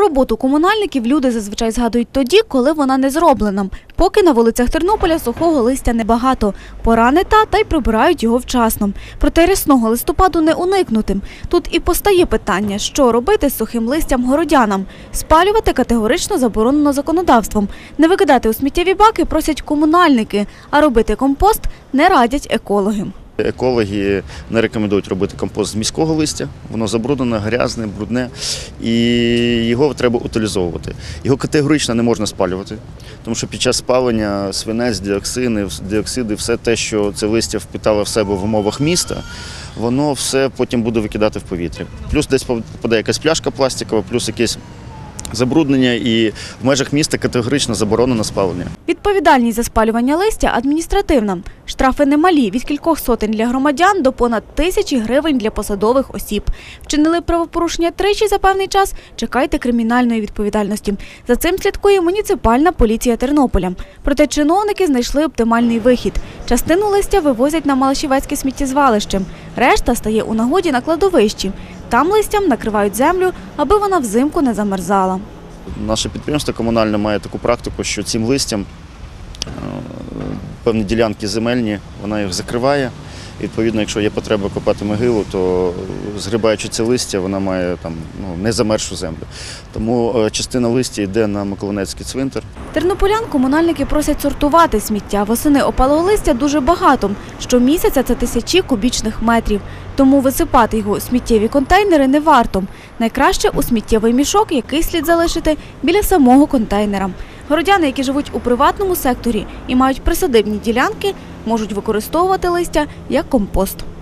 роботу комунальників люди зазвичай згадують тоді, коли вона не зроблена. Поки на вулицях Тернополя сухого листя небагато. Пора не та й прибирають його вчасно. Проте рясного листопаду не уникнути. Тут і постає питання, що робити з сухим листям городянам. Спалювати категорично заборонено законодавством. Не викидати у сміттєві баки просять комунальники, а робити компост не радять екологи. Екологи не рекомендують робити компост з міського листя, воно забруднене, грязне, брудне, і його треба утилізовувати. Його категорично не можна спалювати, тому що під час спалення свинець, діоксиди, все те, що це листя впитало в себе в умовах міста, воно все потім буде викидати в повітря. Плюс десь попаде якась пляшка пластикова, плюс якесь забруднення, і в межах міста категорично заборонено спалення. Відповідальність за спалювання листя адміністративна. Штрафи немалі – від кількох сотень для громадян до понад 1000 гривень для посадових осіб. Вчинили правопорушення тричі за певний час – чекайте кримінальної відповідальності. За цим слідкує муніципальна поліція Тернополя. Проте чиновники знайшли оптимальний вихід. Частину листя вивозять на Малашівецьке сміттєзвалище. Решта стає у нагоді на кладовищі. Там листям накривають землю, аби вона взимку не замерзала. Наше підприємство комунальне має таку практику, що цим листям певні ділянки земельні, вона їх закриває. Відповідно, якщо є потреба копати могилу, то згрібаючи це листя, вона має не замерзшу землю. Тому частина листя йде на Миколинецький цвинтар. Тернополян комунальники просять сортувати сміття. Восени опалого листя дуже багато. Щомісяця це тисячі кубічних метрів. Тому висипати його у сміттєві контейнери не варто. Найкраще у сміттєвий мішок, який слід залишити біля самого контейнера. Городяни, які живуть у приватному секторі і мають присадибні ділянки, можуть використовувати листя як компост.